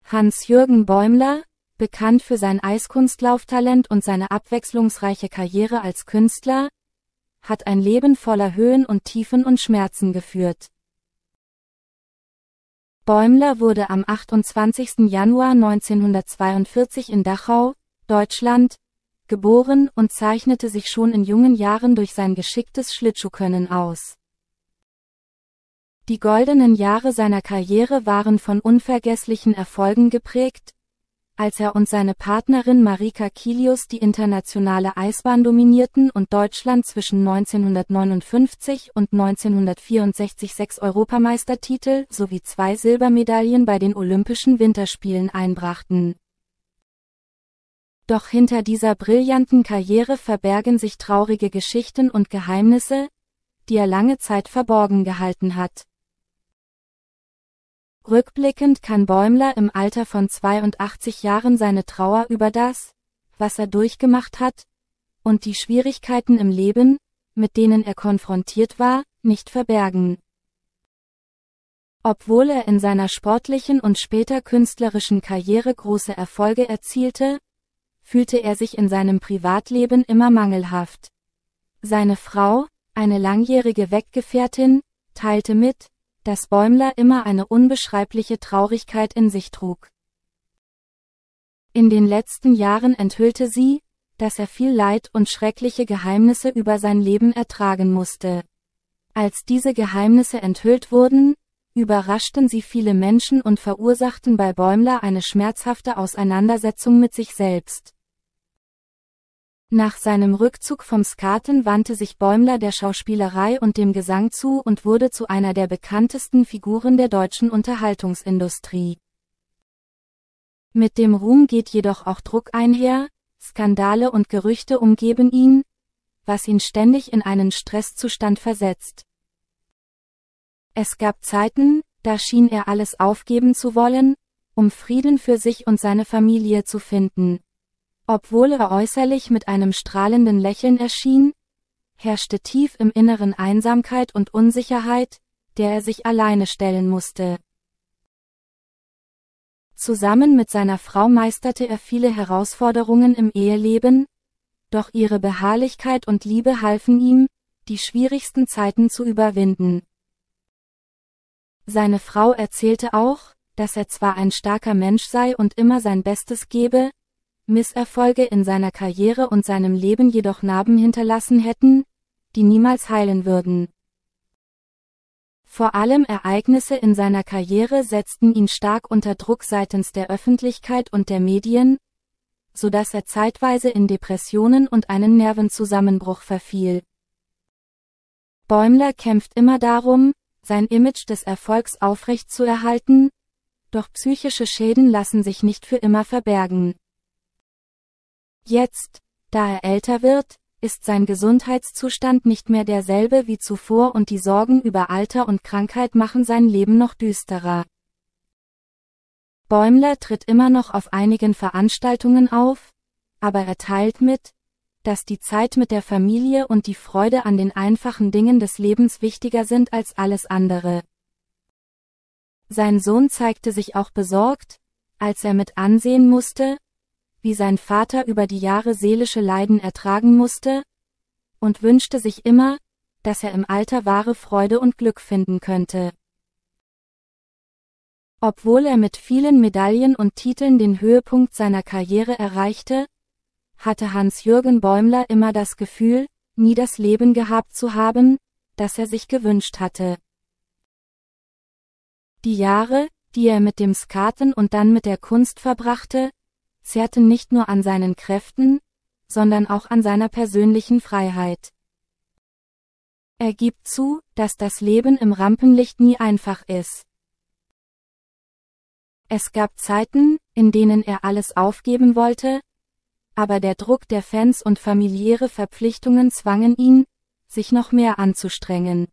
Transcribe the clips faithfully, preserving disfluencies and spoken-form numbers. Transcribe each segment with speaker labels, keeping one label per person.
Speaker 1: Hans-Jürgen Bäumler, bekannt für sein Eiskunstlauftalent und seine abwechslungsreiche Karriere als Künstler, hat ein Leben voller Höhen und Tiefen und Schmerzen geführt. Bäumler wurde am achtundzwanzigsten Januar neunzehnhundertzweiundvierzig in Dachau, Deutschland, geboren und zeichnete sich schon in jungen Jahren durch sein geschicktes Schlittschuhkönnen aus. Die goldenen Jahre seiner Karriere waren von unvergesslichen Erfolgen geprägt, als er und seine Partnerin Marika Kilius die internationale Eisbahn dominierten und Deutschland zwischen neunzehnhundertneunundfünfzig und neunzehnhundertvierundsechzig sechs Europameistertitel sowie zwei Silbermedaillen bei den Olympischen Winterspielen einbrachten. Doch hinter dieser brillanten Karriere verbergen sich traurige Geschichten und Geheimnisse, die er lange Zeit verborgen gehalten hat. Rückblickend kann Bäumler im Alter von zweiundachtzig Jahren seine Trauer über das, was er durchgemacht hat, und die Schwierigkeiten im Leben, mit denen er konfrontiert war, nicht verbergen. Obwohl er in seiner sportlichen und später künstlerischen Karriere große Erfolge erzielte, fühlte er sich in seinem Privatleben immer mangelhaft. Seine Frau, eine langjährige Weggefährtin, teilte mit, dass Bäumler immer eine unbeschreibliche Traurigkeit in sich trug. In den letzten Jahren enthüllte sie, dass er viel Leid und schreckliche Geheimnisse über sein Leben ertragen musste. Als diese Geheimnisse enthüllt wurden, überraschten sie viele Menschen und verursachten bei Bäumler eine schmerzhafte Auseinandersetzung mit sich selbst. Nach seinem Rückzug vom Skaten wandte sich Bäumler der Schauspielerei und dem Gesang zu und wurde zu einer der bekanntesten Figuren der deutschen Unterhaltungsindustrie. Mit dem Ruhm geht jedoch auch Druck einher, Skandale und Gerüchte umgeben ihn, was ihn ständig in einen Stresszustand versetzt. Es gab Zeiten, da schien er alles aufgeben zu wollen, um Frieden für sich und seine Familie zu finden. Obwohl er äußerlich mit einem strahlenden Lächeln erschien, herrschte tief im Inneren Einsamkeit und Unsicherheit, der er sich alleine stellen musste. Zusammen mit seiner Frau meisterte er viele Herausforderungen im Eheleben, doch ihre Beharrlichkeit und Liebe halfen ihm, die schwierigsten Zeiten zu überwinden. Seine Frau erzählte auch, dass er zwar ein starker Mensch sei und immer sein Bestes gebe, Misserfolge in seiner Karriere und seinem Leben jedoch Narben hinterlassen hätten, die niemals heilen würden. Vor allem Ereignisse in seiner Karriere setzten ihn stark unter Druck seitens der Öffentlichkeit und der Medien, so dass er zeitweise in Depressionen und einen Nervenzusammenbruch verfiel. Bäumler kämpft immer darum, sein Image des Erfolgs aufrechtzuerhalten, doch psychische Schäden lassen sich nicht für immer verbergen. Jetzt, da er älter wird, ist sein Gesundheitszustand nicht mehr derselbe wie zuvor und die Sorgen über Alter und Krankheit machen sein Leben noch düsterer. Bäumler tritt immer noch auf einigen Veranstaltungen auf, aber er teilt mit, dass die Zeit mit der Familie und die Freude an den einfachen Dingen des Lebens wichtiger sind als alles andere. Sein Sohn zeigte sich auch besorgt, als er mit ansehen musste, wie sein Vater über die Jahre seelische Leiden ertragen musste, und wünschte sich immer, dass er im Alter wahre Freude und Glück finden könnte. Obwohl er mit vielen Medaillen und Titeln den Höhepunkt seiner Karriere erreichte, hatte Hans-Jürgen Bäumler immer das Gefühl, nie das Leben gehabt zu haben, das er sich gewünscht hatte. Die Jahre, die er mit dem Skaten und dann mit der Kunst verbrachte, zehrten nicht nur an seinen Kräften, sondern auch an seiner persönlichen Freiheit. Er gibt zu, dass das Leben im Rampenlicht nie einfach ist. Es gab Zeiten, in denen er alles aufgeben wollte, aber der Druck der Fans und familiäre Verpflichtungen zwangen ihn, sich noch mehr anzustrengen.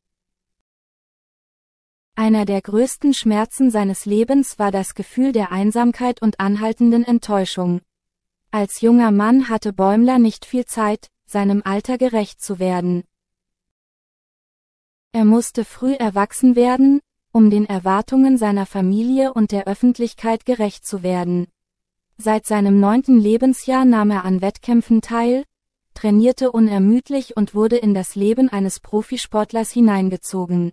Speaker 1: Einer der größten Schmerzen seines Lebens war das Gefühl der Einsamkeit und anhaltenden Enttäuschung. Als junger Mann hatte Bäumler nicht viel Zeit, seinem Alter gerecht zu werden. Er musste früh erwachsen werden, um den Erwartungen seiner Familie und der Öffentlichkeit gerecht zu werden. Seit seinem neunten Lebensjahr nahm er an Wettkämpfen teil, trainierte unermüdlich und wurde in das Leben eines Profisportlers hineingezogen.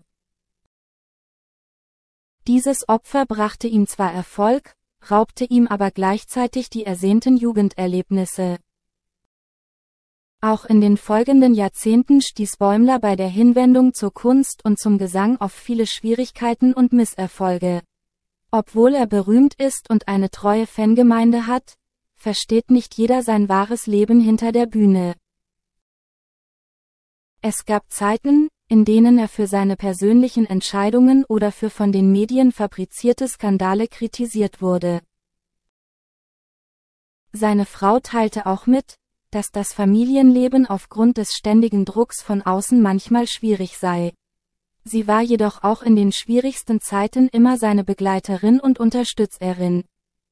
Speaker 1: Dieses Opfer brachte ihm zwar Erfolg, raubte ihm aber gleichzeitig die ersehnten Jugenderlebnisse. Auch in den folgenden Jahrzehnten stieß Bäumler bei der Hinwendung zur Kunst und zum Gesang auf viele Schwierigkeiten und Misserfolge. Obwohl er berühmt ist und eine treue Fangemeinde hat, versteht nicht jeder sein wahres Leben hinter der Bühne. Es gab Zeiten, in denen er für seine persönlichen Entscheidungen oder für von den Medien fabrizierte Skandale kritisiert wurde. Seine Frau teilte auch mit, dass das Familienleben aufgrund des ständigen Drucks von außen manchmal schwierig sei. Sie war jedoch auch in den schwierigsten Zeiten immer seine Begleiterin und Unterstützerin.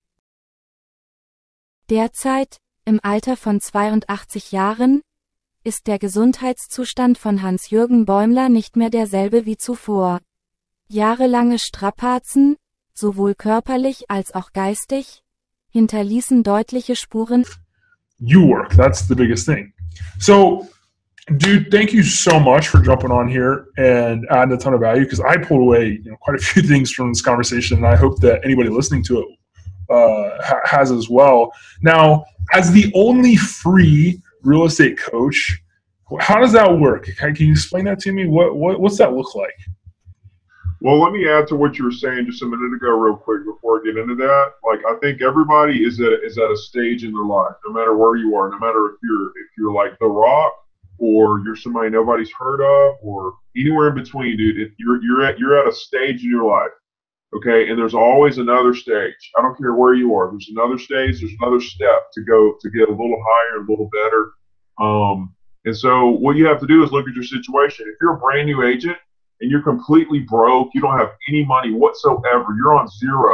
Speaker 1: Derzeit, im Alter von zweiundachtzig Jahren, ist der Gesundheitszustand von Hans-Jürgen Bäumler nicht mehr derselbe wie zuvor. Jahrelange Strapazen, sowohl körperlich als auch geistig, hinterließen deutliche Spuren.
Speaker 2: You work, that's the biggest thing. So, dude, thank you so much for jumping on here and adding a ton of value, because I pulled away, you know, quite a few things from this conversation, and I hope that anybody listening to it uh, ha has as well. Now, as the only free real estate coach, how does that work? Can you explain that to me? What, what what's that look like?
Speaker 3: Well, let me add to what you were saying just a minute ago real quick before I get into that. Like, I think everybody is at, is at a stage in their life, no matter where you are, no matter if you're if you're like The Rock or you're somebody nobody's heard of or anywhere in between, dude. If you're you're at you're at a stage in your life, okay, and there's always another stage. I don't care where you are. There's another stage. There's another step to go to get a little higher, a little better. Um, and so what you have to do is look at your situation. If you're a brand new agent and you're completely broke, you don't have any money whatsoever, you're on zero.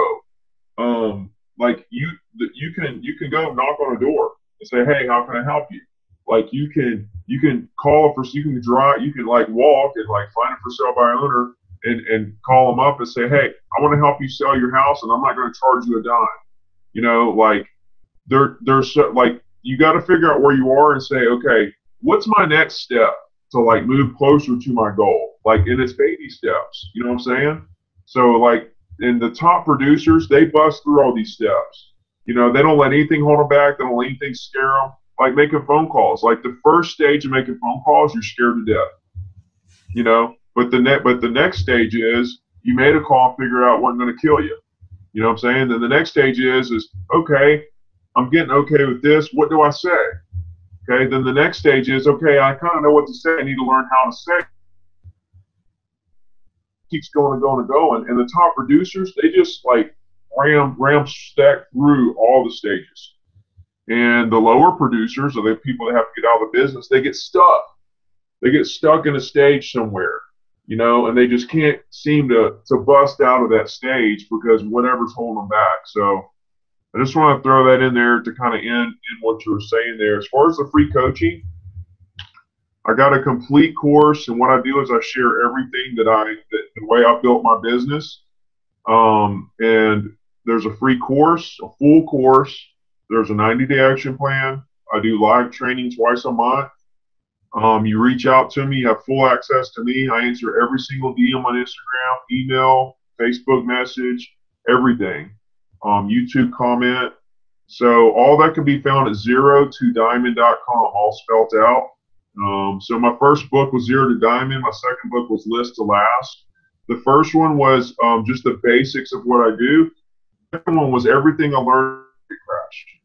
Speaker 3: Um, like you, you can you can go knock on a door and say, hey, how can I help you? Like you can you can call for you can drive you can like walk and like find a for sale by owner and and call them up and say, hey, I want to help you sell your house and I'm not going to charge you a dime. You know, like there there's so, like you got to figure out where you are and say, okay, what's my next step to like move closer to my goal? Like, and it's baby steps. You know what I'm saying? So like, in the top producers, they bust through all these steps. You know, they don't let anything hold them back. They don't let anything scare them. Like making phone calls. Like the first stage of making phone calls, you're scared to death. You know, but the net, but the next stage is you made a call, figure out what's going to kill you. You know what I'm saying? Then the next stage is is okay, I'm getting okay with this. What do I say? Okay. Then the next stage is okay, I kind of know what to say. I need to learn how to say. Keeps going and going and going, and the top producers, they just like ram ram stack through all the stages. And the lower producers, or the people that have to get out of the business, they get stuck. They get stuck in a stage somewhere, you know, and they just can't seem to to bust out of that stage because whatever's holding them back. So I just want to throw that in there to kind of end in what you were saying there. As far as the free coaching, I got a complete course, and what I do is I share everything that I, that, the way I built my business. Um, and there's a free course, a full course. There's a ninety day action plan. I do live training twice a month. Um, you reach out to me, you have full access to me. I answer every single D M on Instagram, email, Facebook message, everything. Um, YouTube comment. So all that can be found at zero to diamond dot com, all spelled out. Um, so my first book was Zero to Diamond. My second book was List to Last. The first one was um, just the basics of what I do. The second one was everything I learned at Crash.